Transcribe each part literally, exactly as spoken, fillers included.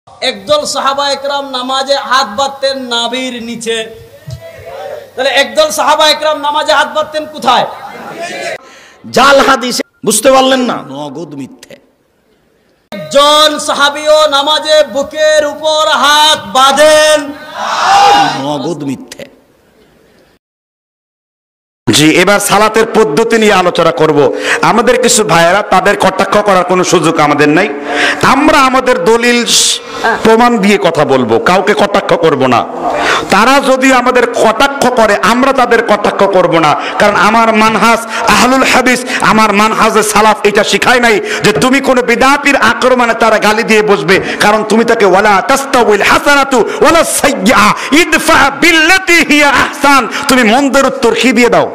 একদল সাহাবা একরাম নামাজে হাত বাঁধতেন নাভির নিচে। তাহলে একদল সাহাবা একরাম নামাজে হাত বাঁধতেন কোথায়? জাল হাদিসে। বুঝতে পারলেন না? নগদ মিথ্যে। একজন সাহাবীও নামাজে বুকের উপর হাত বাঁধেন, নগদ মিথ্যে। জি, এবার সালাতের পদ্ধতি নিয়ে আলোচনা করব। আমাদের কিছু ভাইয়েরা, তাদের কটাক্ষ করার কোনো সুযোগ আমাদের নাই। আমরা আমাদের দলিল প্রমাণ দিয়ে কথা বলবো, কাউকে কটাক্ষ করব না। তারা যদি আমাদের কটাক্ষ করে, আমরা তাদের কটাক্ষ করব না। কারণ আমার মানহাজ আহলুল হাদিস, আমার মানহাজে সালাফ এটা শিখায় নাই যে তুমি কোনো বিদআতির আক্রমণে তারা গালি দিয়ে বসবে। কারণ তুমি তাকে ওয়ালা তাস্তাউল হাসানাতু ওয়ালা সাইয়্যা ইদফা বিল্লাতি হিয়া আহসান, তুমি মন্দের উত্তর কি দিয়ে দাও।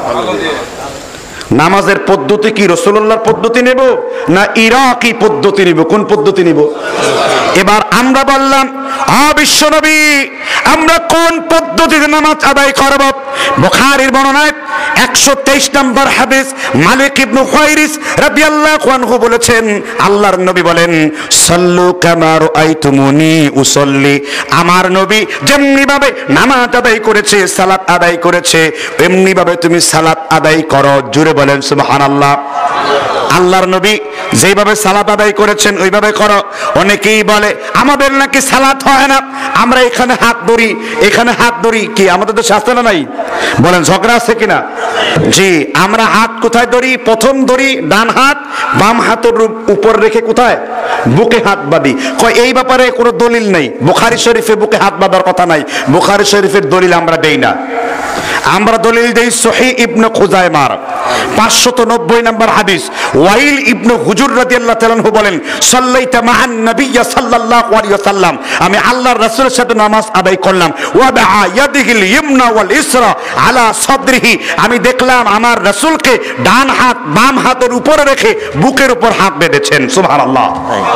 নামাজের পদ্ধতি কি রাসূলুল্লাহর পদ্ধতি নেব না ইরাকি পদ্ধতি নেব? কোন পদ্ধতি নেব? এবার আমরা বললাম, আ বিশ্বনবী, আমরা কোন পদ্ধতিতে নামাজ আদায় করব? বুখারীর বর্ণনায় একশো তেইশ নম্বর হাদিস, মালিক ইবনে হুয়াইরিস রাদিয়াল্লাহু আনহু বলেছেন, আল্লাহর নবী বলেন, সাল্লু কামা রাআইতুমুনি উসাল্লি, আমার নবী যেমনি ভাবে নামাজ আদায় করেছে, সালাত আদায় করেছে, এমনি ভাবে তুমি সালাত আদায় করো। জোরে বলেন সুবহানাল্লাহ। আল্লাহর নবী যেভাবে সালাত আদায় করেছেন ওইভাবে করো। অনেকেই বলে আমাদের নাকি সালাত হয় না, আমরা এখানে হাত ধরি, এখানে হাত ধরি। কি আমাদের তো শাস্তি না নাই? বলেন ঝগড়া আছে কিনা? জি, আমরা হাত কোথায় ধরি? প্রথম ধরি ডান হাত, বাম হাতের উপর রেখে কোথায়? বুকে হাত বাঁধি। কয় এই ব্যাপারে কোনো দলিল নেই, বুখারী শরীফে বুকে হাত বাঁধার কথা নাই, বুখারী শরীফের দলিল আমরা দেই না। আমরা দলিল দেই সহিহ ইবনে খুজাইমার পাঁচশত নব্বই নম্বর হাদিস। ওয়াইল ইবনে হুজুর রাদিয়াল্লাহু তাআলা আনহু বলেন, সাল্লাইতা মা'আন নবিয়্য সাল্লাল্লাহু আলাইহি ওয়াসাল্লাম, আমি আল্লাহর রাসূলের সাথে নামাজ আদায় করলাম। ওয়া দাআ ইয়াদিহিল ইমনা ওয়াল ইসরা আলা সাদরিহি, আমি দেখলাম আমার রাসূলকে ডান হাত বাম হাতের উপরে রেখে বুকের উপর হাত বেঁধেছেন। সুবহানাল্লাহ।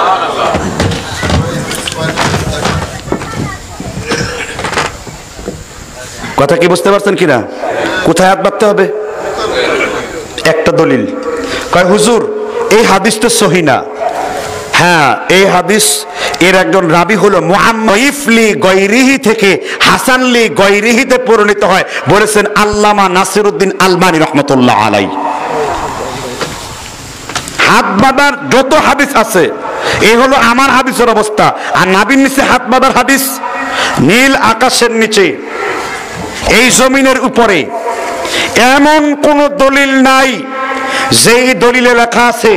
কথা কি বুঝতে পারছেন কিনা? কোথায় হাত বাঁধতে হবে? একটা দলিল কয় হুজুর এই হাদিস তো সহিহ না। হ্যাঁ, এই হাদিস এর একজন রাবি হলো মুহাম্মদ লি গায়রিহি থেকে হাসান লি গায়রিহিতে পরিণত হয়, বলেছেন আল্লামা নাসিরউদ্দিন আলবানী রাহমাতুল্লাহ আলাইহি। হাত বাঁধার যত হাদিস আছে এই হলো আমার হাদিসের অবস্থা। আর নাবির নিচে হাত বাঁধার হাদিস, নীল আকাশের নিচে এই জমিনের উপরে এমন কোন দলিল নাই যেই দলিলে লেখা আছে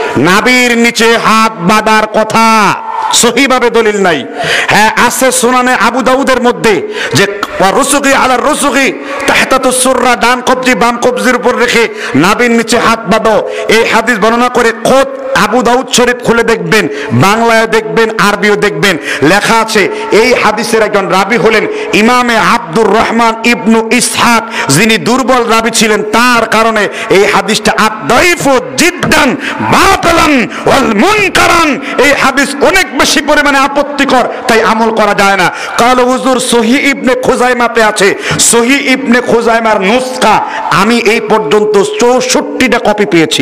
নাবির নিচে হাত বাঁধার কথা। সহিভাবে দলিল নাই। হ্যাঁ আছে সুনানে আবু দাউদের মধ্যে যে রুসুকি আলা রুসুকি তাহতাতুস সুররা, ডান কবজি বাম কবজির উপর রেখে নাবির নিচে হাত বাঁধো। এই হাদিস বর্ণনা করে খোদ আবু দাউদ শরীফ খুলে দেখবেন, বাংলায় দেখবেন, আরবিও দেখবেন, লেখা আছে এই হাদিসের একজন রাবি হলেন ইমামে আব্দুর রহমান ইবনু ইসহাক, যিনি দুর্বল রাবি ছিলেন। তার কারণে এই হাদিসটা আদ-দাইফু জিদ্দান বাতিলান ওয়াল মুনকারান, এই হাদিস অনেক বেশি পরিমাণে আপত্তিকর, তাই আমল করা যায় না। কাল হুজুর সহিহ ইবনে খুজাইমাতে আছে, সহিহ ইবনে খুজাইমার নুসখা আমি এই পর্যন্ত চৌষট্টিটা কপি পেয়েছি।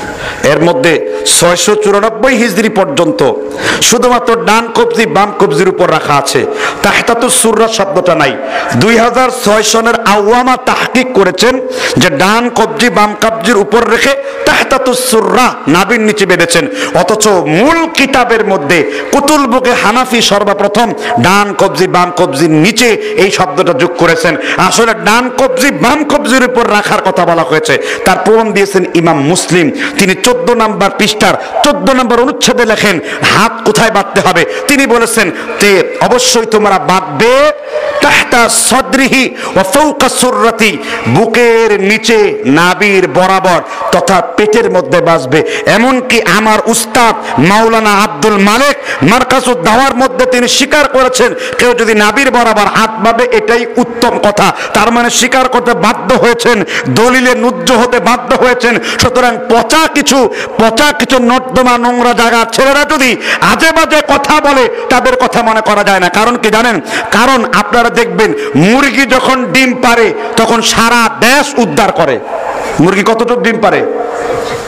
এর মধ্যে ছয়শো চুরানব্বই হিজরি পর্যন্ত শুধুমাত্র ডান কবজি বাম কবজির উপর রাখা আছে, তাহতাতুস সুররা শব্দটা নাই। দুই হাজার ছয় সনের আওয়ামা তাহকিক করেছেন যে ডান কবজি বাম কবজির উপর রেখে তাহতাতুস সুররা নাভির নিচে বেঁধেছেন। অথচ মূল কিতাবের মধ্যে কুতুল বুকে হানাফি সর্বপ্রথম ডান কবজি বাম কবজির নিচে এই শব্দটা যোগ করেছেন। আসলে ডান কবজি বাম কবজির উপর রাখার কথা বলা হয়েছে, তার প্রমাণ দিয়েছেন ইমাম মুসলিম। তিনি চোদ্দ নম্বর পৃষ্ঠার চোদ্দ নম্বর অনুচ্ছেদে লেখেন হাত কোথায় বাঁধতে হবে। তিনি বলেছেন যে অবশ্যই তোমরা বাঁধবে তাহতা সদরিহি ওয়া ফাওকা সুররাতি, বুকের নিচে নাভির বরাবর তথা পেটের মধ্যে বাঁধবে। এমনকি আমার উস্তাদ মাওলানা আব্দুল মালিক মারকাজুদ দাওয়ার মধ্যে তিনি স্বীকার করেছেন কেউ যদি নাভির বরাবর হাত বাঁধে এটাই উত্তম কথা। তার মানে স্বীকার করতে বাধ্য হয়েছেন, দলিলে নুজ্জ হতে বাধ্য হয়েছেন। সুতরাং পচা কিছু পচা কিছু নর্দমা নোংরা জায়গা ছেলেরা যদি আজে বাজে কথা বলে তাদের কথা মনে করা যায় না। কারণ কি জানেন? কারণ আপনারা দেখবেন মুরগি যখন ডিম পারে তখন সারা দেশ উদ্ধার করে। মুরগি কতটুকু ডিম পারে?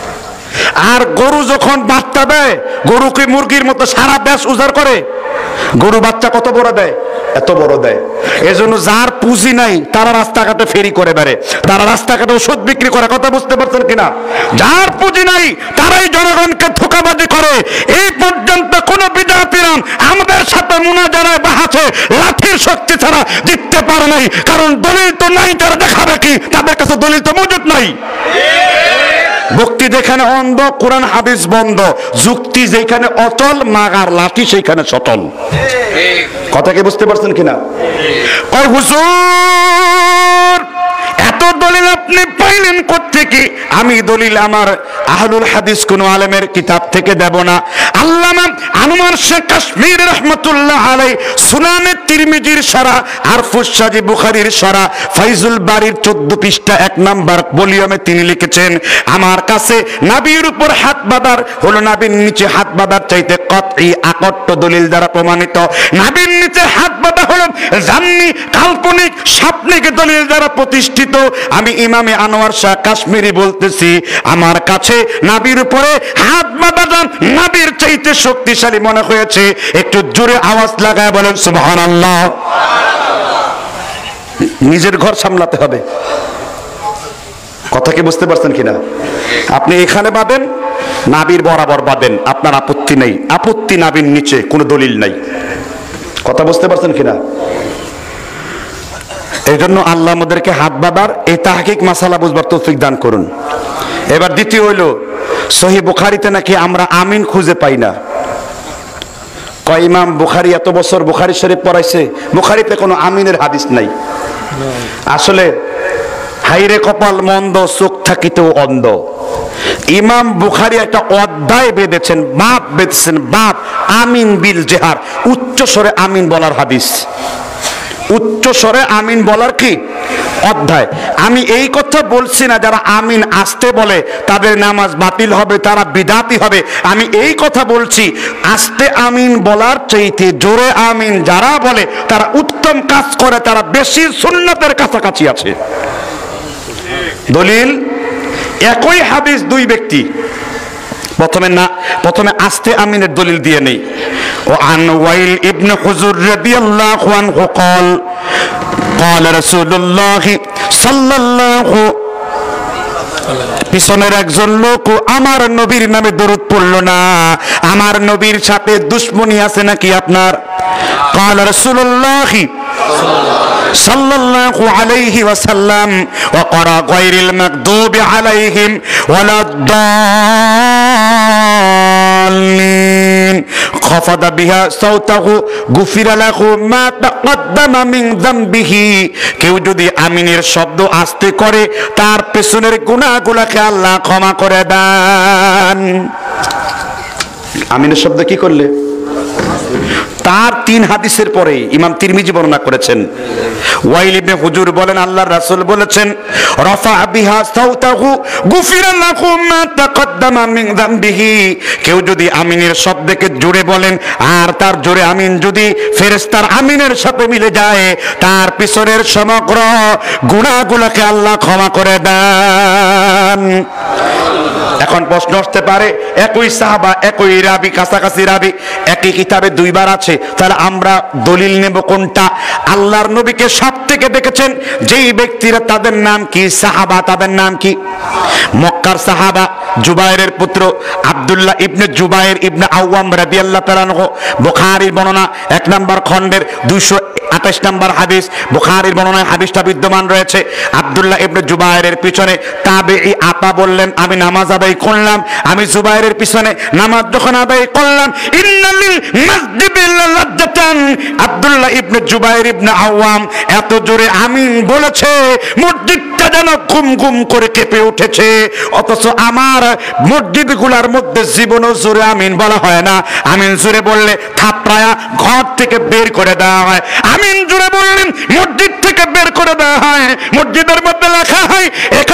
আর গরু যখন বাচ্চা দেয়, গরুকে মুরগির মতো সারা দেশ উজাড় করে। গরু বাচ্চা কত বড় দেয়? এত বড় দেয়। এজন্য যার পুঁজি নাই তারা রাস্তাঘাটে ফেরি করে বেড়ে, তারা রাস্তাঘাটে ওষুধ বিক্রি করে। কথা বুঝতে পারছেন কিনা? যার পুঁজি নাই তারাই জনগণকে ধোঁকাবাজি করে। এই পর্যন্ত কোন বিদাতিরাম আমাদের সাথে মুনাজারায় বাহাছে লাঠির শক্তি ছাড়া জিততে পারে নাই, কারণ দলিল তো নাই। তারা দেখাবে কি? তাদের কাছে দলিল তো মজুদ নাই। ভক্তি যেখানে অন্ধ, কোরআন হাদিস বন্ধ। যুক্তি যেখানে অচল, মাগার লাঠি সেইখানে সচল। কথা কি বুঝতে পারছেন কিনা? কয় হুজুর এত দলিল আপনি পাইলেন কোত্থেকে? আমি দলিল আমার আহলুল হাদিস কোন আলেমের কিতাব থেকে দেব না। আল্লামা আনোয়ার শেখ কাশ্মীর রহমাতুল্লাহ আলাইহি সুনানে তিরমিজির শরা, আরফুস সাজি বুখারীর শরা, ফাইজুল বারীর চোদ্দ পৃষ্ঠা এক নাম্বার ভলিউমে তিনি লিখেছেন, আমার কাছে নবীর উপর হাত বাঁধার হলো নবীর নিচে হাত বাঁধার চাইতে কতই আকট্ট দলিল দ্বারা প্রমাণিত। নবীর নিচে হাত বাঁধা হলো জান্নি, কাল্পনিক, স্বপ্নিক দলিল দ্বারা প্রতিষ্ঠিত। আমি ইমামে আনোয়ার শাহ কাশ্মীরি বলতেছি, আমার কাছে নবীর উপরে হাত বাঁধা নবীর চাইতে শক্তিশালী মনে হয়েছে। একটু জোরে আওয়াজ লাগায় বলেন সুবহানাল্লাহ। নিজের ঘর সামলাতে হবে। কথা কি বুঝতে পারছেন কিনা? আপনি এখানে বাঁধেন, নাবির বরাবর বাঁধেন, আপনার আপত্তি নেই। আপত্তি নাবির নিচে কোনো দলিল নাই। কথা বুঝতে পারছেন কিনা? এই জন্য আল্লাহ আমাদেরকে হাত বাঁধার এই তাহকিক মাসালা বুঝবার তৌফিক দান করুন। এবার দ্বিতীয় হইল, সহিহ বুখারীতে নাকি আমরা আমিন খুঁজে পাই না। কয় ইমাম বুখারী এত বছর বুখারী শরীফ পড়াইছে, বুখারীতে কোনো আমিনের হাদিস নাই। আসলে হাইরে কপাল মন্দ, চোখ থাকিতেও অন্ধ। ইমাম বুখারী একটা অধ্যায় বেঁধেছেন, বাপ বেঁধেছেন, বাপ আমিন বিল জেহার, উচ্চ স্বরে আমিন বলার হাদিস। উচ্চ স্বরে আমিন বলার কি অধ্যায়। আমি এই কথা বলছি না যারা আমিন আস্তে বলে তাদের নামাজ বাতিল হবে, তারা বিদাতি হবে। আমি এই কথা বলছি আস্তে আমিন বলার চাইতে জোরে আমিন যারা বলে তারা উত্তম কাজ করে, তারা বেশি সুন্নাতের কাছাকাছি আছে। দলিল একই হাদিস, দুই ব্যক্তি। প্রথমে না প্রথমে আস্তে আমিনের দলিল দিয়ে নেই। ও আন ওয়াইল ইবনে হুজুর রাদিয়াল্লাহু আনহু قال قال رسول الله সাল্লাল্লাহু, পিছনের একজন লোক আমার নবীর নামে দরুদ পড়ল না। আমার নবীর সাথে দুশমনি আছে নাকি আপনার? قال رسول الله সাল্লাল্লাহু আলাইহি ওয়াসাল্লাম وقرأ غير المغضوب عليهم ولا الضالين خفض بها صوته غفر له ما تقدم من ذنبه। কেউ যদি আমিনের শব্দ আস্তে করে তার পেছনের গুনাহগুলোকে আল্লাহ ক্ষমা করে দেন। আমিনের শব্দ কি করলে? তার তিন হাদিসের পরে ইমাম তিরমিজি বর্ণনা করেছেন, ওয়াইল ইবনে হুজুর বলেন আল্লাহর রাসূল বলেছেন, রাফা বিহা সাউতাহু গুফিরা লাহু মা তাকদ্দামা মিন যামবিহি। কেউ যদি আমিনের শব্দকে জোরে বলেন আর তার জোরে আমিন যদি ফেরেশতার আমিনের সাথে মিলে যায়, তার পিছনের সমগ্র গুনাহগুলোকে আল্লাহ ক্ষমা করে দেন। এখন প্রশ্ন আসতে পারে, একই সাহাবা, একই রাবি, কাছাকাছি রাবি, একই কিতাবে দুইবার আছে, তাহলে আমরা দলিল নেব কোনটা? আল্লাহর নবীকে সব থেকে দেখেছেন যেই ব্যক্তিরা, তাদের নাম কি? সাহাবা। তাদের নাম কি? মক্কার সাহাবা। জুবাইরের পুত্র আব্দুল্লাহ ইবনে জুবাইর ইবনে আওয়াম রাদিয়াল্লাহু তাআলা আনহু, বুখারীর বর্ণনা এক নম্বর খণ্ডের দুইশো আঠাশ নম্বর হাদিস, বুখারীর বর্ণনায় হাদিসটা বিদ্যমান রয়েছে। আব্দুল্লাহ ইবনে জুবাইরের পিছনে তাবেঈ আতা বললেন, আমি নামাজ আদায় করলাম, আমি জুবাইরের পিছনে নামাজ যখন আদায় করলাম, ইন্নালিল মাসজিদি লাজ্জাতান, আব্দুল্লাহ ইবনে জুবাইর ইবনে আওয়াম এত জোরে আমিন বলেছে মসজিদটা যেন ঘুম ঘুম করে কেঁপে উঠেছে। অথচ আমার মসজিদগুলোর মধ্যে জীবনও জোরে আমিন বলা হয় না। আমিন জোরে বললে থাপড়ায়া ঘর থেকে বের করে দেওয়া হয়। আমিন জোরে বললেন মসজিদ থেকে বের করে দেওয়া হয়। মসজিদের মধ্যে লেখা হয় এখানে যারা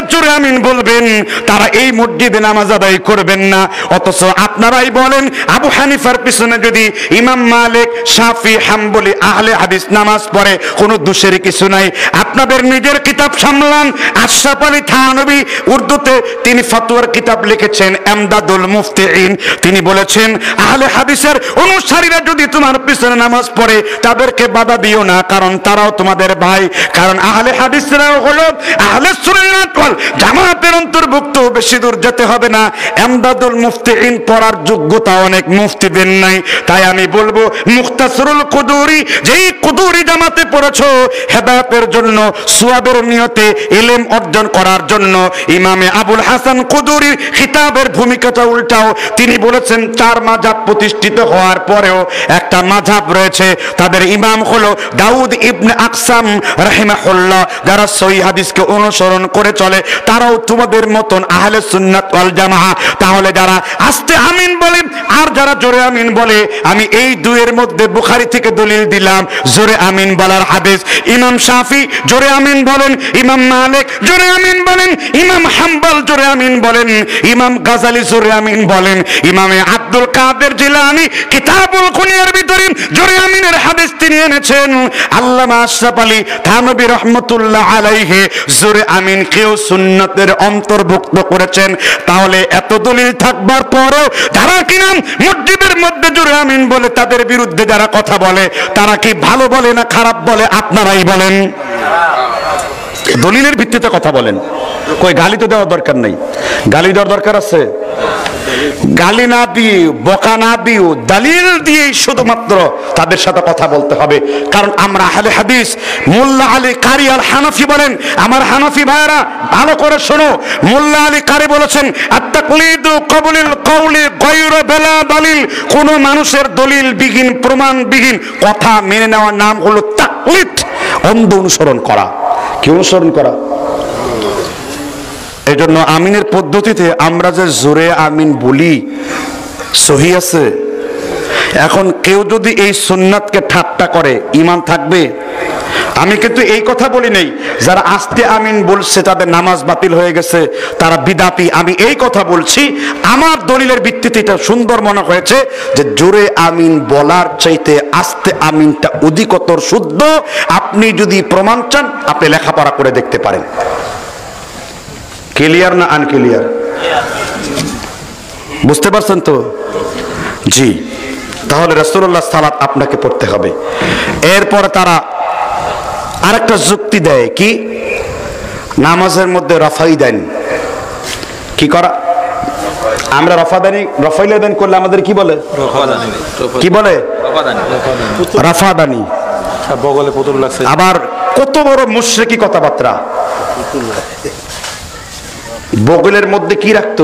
জোরে আমিন বলবেন, তারা এই মসজিদে নামাজ আদায় করবেন না। অথচ আপনারাই বলেন আবু হানিফার পিছনে যদি ইমাম মালিক, শাফি, হাম্বলি, আহলে হাদিস নামাজ পড়ে কোনো দোষের কিছু নাই। আপনাদের নিজের কিতাব সামলান। আশরাফ আলী থানভী উর্দুতে তিনি ফতোয়ার কিতাব লিখেছেন এমদাদুল মুফতিইন। তিনি বলেছেন আহলে হাদিসের অনুসারীরা যদি তোমার পিছনে নামাজ পড়ে তাদেরকে বাধা দিও না, কারণ তারাও তোমাদের ভাই। কারণ আহলে হাদিসরাও হলো আহলে সুন্নাত ওয়াল জামাতের অন্তর্ভুক্ত। বেশি দূর যেতে হবে না, এমদাদুল মুফতিইন পড়ার যোগ্যতা অনেক মুফতিদের নাই। তাই আমি বলবো মুখতাসরুল কুদুরি, যেই কুদুরি জামাতে পড়েছো হেদায়েতের জন্য, সুয়াবের নিয়তে ইলম অর্জন করার জন্য, ইমামে আবুল হাসান কুদুরির কিতাবের ভূমিকাটা উল্টাও। তিনি বলেছেন চার মাযহাব প্রতিষ্ঠিত হওয়ার পরেও একটা মাযহাব রয়েছে, তাদের ইমাম হলো দাউদ ইবনে আকসাম রাহিমাহুল্লাহ। যারা সহিহ হাদিসকে অনুসরণ করে চলে তারাও তোমাদের মতন আহলে সুন্নাত ওয়াল জামাআহ। তাহলে যারা আস্তে আমিন বলে আর যারা জোরে আমিন বলে, আমি এই দুইয়ের মধ্যে বুখারী থেকে দলিল দিলাম জোরে আমিন বলার হাদিস। ইমাম শাফি জোরে আমিন বলেন, ইমাম মালিক জোরে আমিন বলেন, ইমাম হাম্বল জোরে আমিন বলেন, ইমাম গাজালি জোরে আমিন বলেন, ইমামে আব্দুল কাদের জিলানী কিতাবুল কুনিয়ার ভিতরে জোরে আমিনের হাদিস তিনি এনেছেন। আল্লামা আশরাফ আলী থানভী রহমাতুল্লাহ আলাইহি জোরে আমিন কেউ সুন্নাতের অন্তর্ভুক্ত করেছেন। তাহলে এত দলিল থাকবার পরও যারা কিনা মসজিদের মধ্যে জোরে আমিন বলে তাদের বিরুদ্ধে যারা কথা বলে, তারা কি ভালো বলে না খারাপ বলে আপনারাই বলেন। দলিলের ভিত্তিতে কথা বলেন, কই গালি তো দেওয়ার দরকার নাই। গালি দেওয়ার দরকার আছে? গালি না দিয়ে, বকা না দিয়ে, দলিল দিয়ে শুধুমাত্র তাদের সাথে কথা বলতে হবে। কারণ আমরা আহলে হাদিস। মোল্লা আলী কারি আল হানাফি বলেন, আমার হানাফি ভাইরা ভালো করে শোনো, মোল্লা আলী কারি বলেছেন আত-তাকলিদু ক্বাবলিল কওলি গায়রা বিলা দলিল। কোন মানুষের দলিল বিহীন, প্রমাণ বিহীন কথা মেনে নেওয়ার নাম হলো তাকলিদ, অন্ধ অনুসরণ করা। কি অনুসরণ করা? এই জন্য আমিনের পদ্ধতিতে আমরা যে জোরে আমিন বলি সহি আছে। এখন কেউ যদি এই সুন্নাতকে ঠাট্টা করে ঈমান থাকবে? আমি কিন্তু এই কথা বলি নাই যারা আস্তে আমিন বলছে তাদের নামাজ বাতিল হয়ে গেছে, তারা বিদাতি। আমি এই কথা বলছি আমার দলিলের ভিত্তিতে এটা সুন্দর মনে হয়েছে যে জোরে আমিন বলার চাইতে আস্তে আমিনটা অধিকতর শুদ্ধ। আপনি যদি প্রমাণ চান আপনি লেখাপড়া করে দেখতে পারেন। ক্লিয়ার না আনক্লিয়ার? বুঝতে পারছেন তো? জি। তাহলে রাসূলুল্লাহ সালাত আপনাকে পড়তে হবে। এরপর তারা আরেকটা যুক্তি দেয়, কি নামাজের মধ্যে রফাই দেন। কি করা? আমরা রফাদানি রফাইলে দেন করলে আমাদের কি বলে? কি বলে? রফাদানি। বগলে পুতুল লাগছে। আবার কত বড় মুশরিকি কথাবার্তা। বগলের মধ্যে কি রাখতো?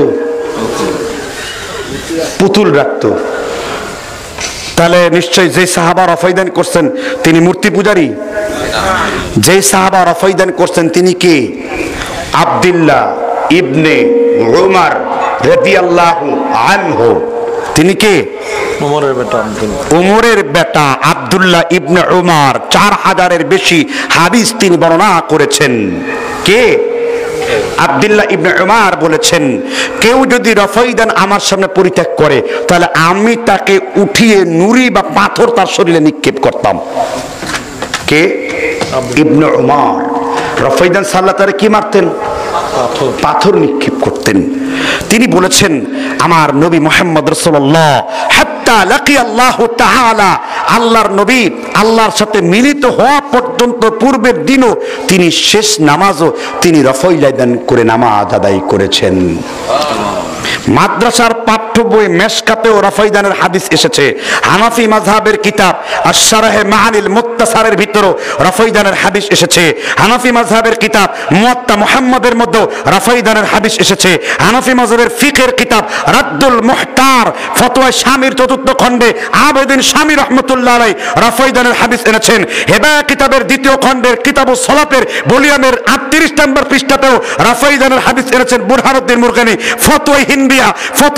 পুতুল রাখতো। তাহলে নিশ্চয় যে সাহাবা রফাইদান করছেন তিনি মূর্তি পূজারী। যে সাহাবা রফাইদান করছেন তিনি কে? আব্দুল্লাহ ইবনে উমর রাদিয়াল্লাহু আনহু। তিনি কে? উমরের বেটা। উমরের বেটা আব্দুল্লাহ ইবনে উমর চার হাজারের বেশি হাদিস তিনি বর্ণনা করেছেন। কে? আব্দুল্লাহ ইবনে উমর বলেছেন কেউ যদি রফাইদান আমার সামনে পরিত্যাগ করে তাহলে আমি তাকে উঠিয়ে নুরি বা পাথর তার শরীরে নিক্ষেপ করতাম। কে? ইবনে উমর রফাইদান সাল্লাল্লাহু আলাইহি কি মারতেন? পাথর। পাথর নিক্ষেপ করতেন। তিনি বলেছেন আমার নবী মুহাম্মদ রাসূলুল্লাহ হাত্তা লাকি আল্লাহ তাআলা, আল্লাহর নবী আল্লাহর সাথে মিলিত হওয়া পর্যন্ত পূর্বের দিনও তিনি শেষ নামাজও তিনি রফাইদান করে নামাজ আদায় করেছেন। মাদ্রাসার পাঠ্য বই মেশকাতেও রফাইদানের হাদিস এসেছে। হানাফি মাযহাবের কিতাব আশ-শারহে মাআনিল মুত্তাসারের ভিতরেও রফাইদানের হাদিস এসেছে। হানাফি মাযহাবের কিতাব মুওয়াত্তা মুহাম্মাদের মধ্যেও রফাইদানের হাদিস এসেছে। হানাফি মাযহাবের ফিকহের কিতাব রাদ্দুল মুহতার ফতোয়া শামীর চতুর্থ খণ্ডে আবেদিন শামী রাহমাতুল্লাহ আলাইহি রফাইদানের হাদিস এনেছেন। হেদায়া কিতাবের দ্বিতীয় খণ্ডের কিতাবুস সালাতের ভলিউমের আটত্রিশ নম্বর পৃষ্ঠাতেও রফাইদানের হাদিস এনেছেন বুরহানুদ্দিন মুরগানি। ফতোয়া হিন্দিয়া ফতোয়া আলম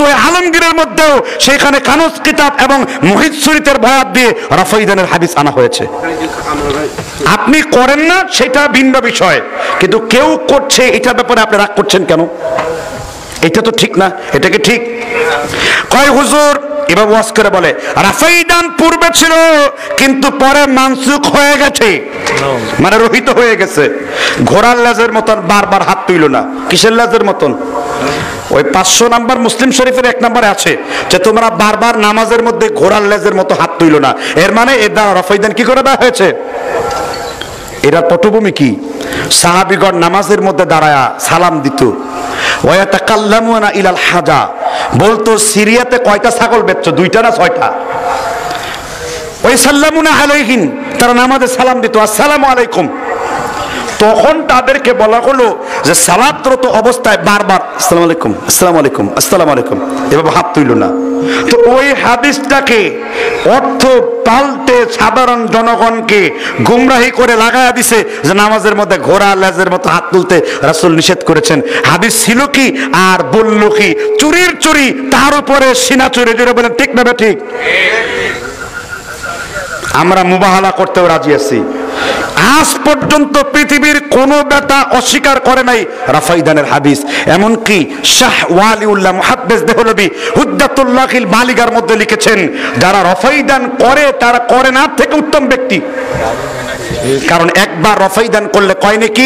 আলমগীরের মধ্যেও সেখানে কানুস কিতাব এবং মুহিত শরীফের বয়াত দিয়ে রাফাইদানের হাদিস আনা হয়েছে। আপনি করেন না সেটা ভিন্ন বিষয়, কিন্তু কেউ করছে এটার ব্যাপারে আপনি রাগ করছেন কেন? এটা তো ঠিক না। এটা কি ঠিক? কয় হুজুর এবার ওয়াজ করে বলে রাফাইদান পূর্বে ছিল কিন্তু পরে মানসুখ হয়ে গেছে, মানে রহিত হয়ে গেছে। ঘোড়ার লেজের মতন বারবার হাত তুইল না। কিসের লেজের মতন? ওই পাঁচশো নাম্বার মুসলিম শরীফের এক নম্বরে আছে যে তোমরা বারবার নামাজের মধ্যে ঘোড়ার লেজের মতো হাত তুইল না। এর মানে এর দ্বারা রাফাইদান কি করে দেওয়া হয়েছে? এরা পটভূমি কি? সাহাবীগণ নামাজের মধ্যে দাঁড়ায়া সালাম দিত। ওয়াতাকাল্লামুনা ইলাল হাজা, বলতো সিরিয়াতে কয়টা ছাগল বেচছো? দুইটা না ছয়টা? ওই সাল্লামুনা আলাইহিন, তারা নামাজে সালাম দিত আসসালামু আলাইকুম। তখন তাদেরকে বলা হলো যে সালাতরত অবস্থায় বারবার আসসালামু আলাইকুম আসসালামু আলাইকুম আসসালামু আলাইকুম এভাবে হাত তুইল না। তো ওই হাদিসটাকে অর্থ পাল্টে সাধারণ জনগণকে গুমরাহি করে লাগায়া দিছে যে নামাজের মধ্যে ঘোড়া লেজের মতো হাত তুলতে রাসূল নিষেধ করেছেন। হাদিস ছিল কি আর বলল কি? চুরির চুরি, তার উপরে সিনা চুরি। যেটা বলেন ঠিক না? ঠিক। আমরা মুবাহালা করতেও রাজি আছি। আজ পর্যন্ত পৃথিবীর কোন বেটা অস্বীকার করে নাই রাফাইদানের হাদিস। এমনকি শাহ ওয়ালিউল্লাহ মুহাদ্দিস দেহলভী হুজ্জাতুল্লাহিল বালিগার মধ্যে লিখেছেন যারা রাফাইদান করে তারা করে না থেকে উত্তম ব্যক্তি। কারণ একবার রাফাইদান করলে কয় নাকি?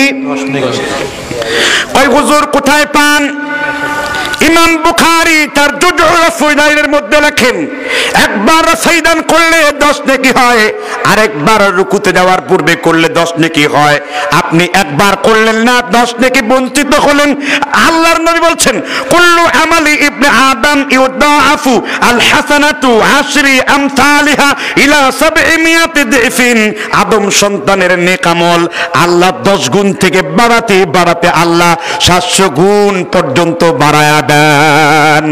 কয় হুজুর কোথায় পান? ইমাম বুখারী তার জুজউল ফাদাইলের মধ্যে লেখেন একবার রাফাইদান করলে দশ নেকি হয়, আর একবার রুকুতে যাওয়ার পূর্বে করলে দশ নেকি হয়। আপনি একবার করলেন না, দশ নেকি বঞ্চিত হলেন। আল্লাহর নবী বলছেন কুল্লু আমালি ইবনে আদম ইউদাআফু আল হাসানাতু আশরি আমসালিহা ইলা সাবঈমিয়াতি দিফিন। আদম সন্তানের নেক আমল আল্লাহ দশ গুণ থেকে বাড়াতে বাড়াতে আল্লাহ সাতশো গুণ পর্যন্ত বাড়ায়া দেন।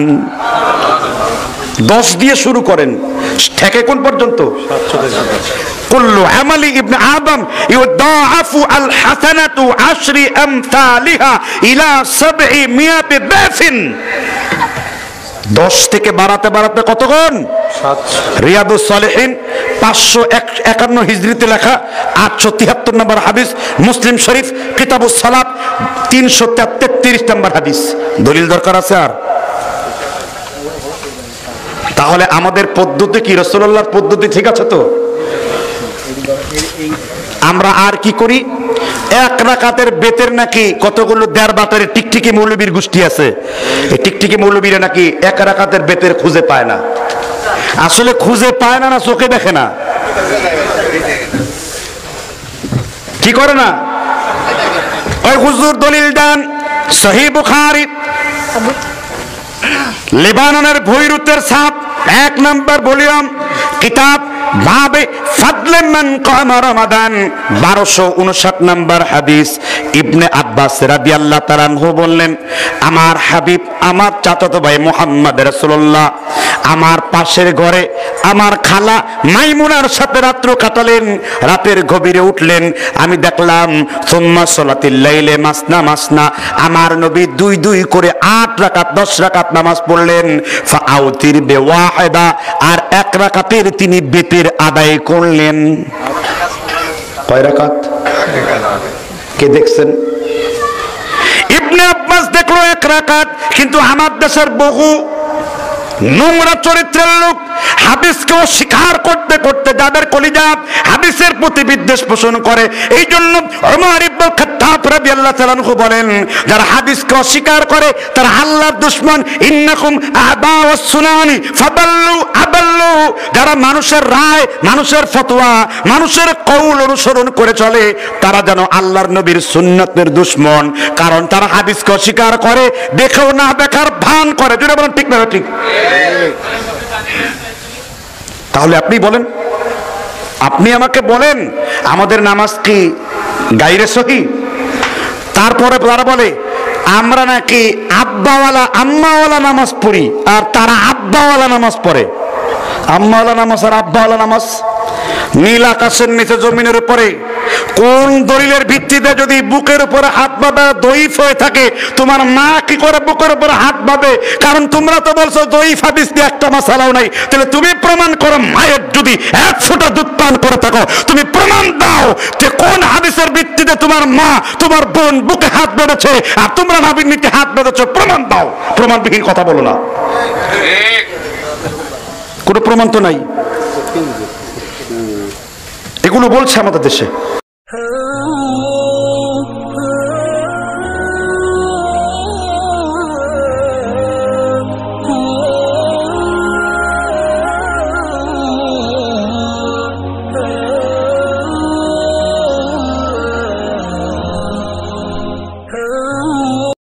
দশ দিয়ে শুরু করেন, ঠেকে কোন পর্যন্ত? কুল্লু আমালি ইবনে আদম ইউদাআফু আল হাসানাতু আশরি আমসালিহা ইলা সাবঈমিয়াতি দিফিন। দশ থেকে বাড়াতে বাড়াতে কতক্ষণ? রিয়াদুস সালিহিন পাঁচশো একান্ন হিজরিতে লেখা আটশো তিয়াত্তর নম্বর হাদিস, মুসলিম শরীফ কিতাবুস সালাত তিনশো তেত্রিশ নম্বর হাদিস। দলিল দরকার আছে আর? তাহলে আমাদের পদ্ধতি কি রাসূলুল্লাহর পদ্ধতি ঠিক আছে তো? আমরা আর কি করি? এক রাকাতের বেতের নাকি কতগুলো দেড় বাটারের টিকটিকি মৌলবীর গোষ্ঠী আছে। এই টিকটিকি মৌলবীরা নাকি এক রাকাতের বেতের খুঁজে পায় না। আসলে খুঁজে পায় না, না চোখে দেখে না। কি করে না? ওই হুজুর দলিল দেন সহিহ বুখারী লেবাননের বৈরুতের ছাপ এক নম্বর ভলিউম কিতাব বাবে ফাদলে মান কামা রমাদান বারোশো উনষাট নম্বর হাদিস। ইবনে আব্বাস রাদিয়াল্লাহু তাআলা আনহু বললেন আমার হাবিব আমার চাচাতো ভাই মুহাম্মদ রাসূলুল্লাহ আমার পাশের ঘরে আমার খালা মাইমুনার সাথে রাত্র কাটালেন। রাতের গভীরে উঠলেন, আমি দেখলাম সুম্মা সালাতিল লাইলে মাসনা মাসনা, আমার নবী দুই দুই করে আট রাকাত দশ রাকাত নামাজ পড়লেন। ফাআউতির বিওয়াহিদা, আর এক রাকাতের তিনি বেতের আদায় করলেন। কয় রাকাত? কে দেখছেন? ইবনে আব্বাস দেখলো এক রাকাত। কিন্তু আমার দেশের বহু নোংরা চরিত্রের লোক হাদিসকে অস্বীকার করতে করতে যাদের কলিজা হাদিসের প্রতি বিদ্বেষ পোষণ করে, এই জন্য ওমর ইবনে খাত্তাব রাদিয়াল্লাহু তাআলা আনহু বলেন যারা হাদিসকে অস্বীকার করে তারা আল্লাহর দুশমন। ইন্নাকুম আবা ওয়াস সুনানি ফাদাল্লু আদাল্লু, যারা মানুষের রায় মানুষের ফতোয়া মানুষের কওল অনুসরণ করে চলে তারা যেন আল্লাহর নবীর সুন্নাতের দুশমন। কারণ তারা হাদিসকে অস্বীকার করে, দেখেও না দেখার ভান করে। যেটা বলেন ঠিক না? ঠিক। তাহলে আপনি বলেন, আপনি আমাকে বলেন আমাদের নামাজ কি গায়রে সহিহ? তারপরে তারা বলে আমরা নাকি আব্বাওয়ালা আম্মাওয়ালা নামাজ পড়ি, আর তারা আব্বাওয়ালা নামাজ পড়ে। আম্মাওয়ালা নামাজ আর আব্বাওয়ালা নামাজ নীল আকাশের নিচে জমিনের উপরে কোন দলিলের ভিত্তিতে যদি বুকের উপরে হাত বাঁধা দইফ হয়ে থাকে, তোমার মা কি করে বুকের উপরে হাত বাঁধে? কারণ তোমরা তো বলছো দইফ হাদিস দিয়ে একটা মাসালাও নাই। তাহলে তুমি প্রমাণ করো, মায়ের যদি এক ফোঁটা দুধ পান করে থাকো, তুমি প্রমাণ দাও যে কোন হাদিসের ভিত্তিতে তোমার মা তোমার বোন বুকে হাত বেঁধেছে আর তোমরা নাবির নিচে হাত বেঁধেছো। প্রমাণ দাও। প্রমাণবিহীন কথা বলো না, কোনো প্রমাণ তো নাই। এগুলো বলছে আমাদের দেশে।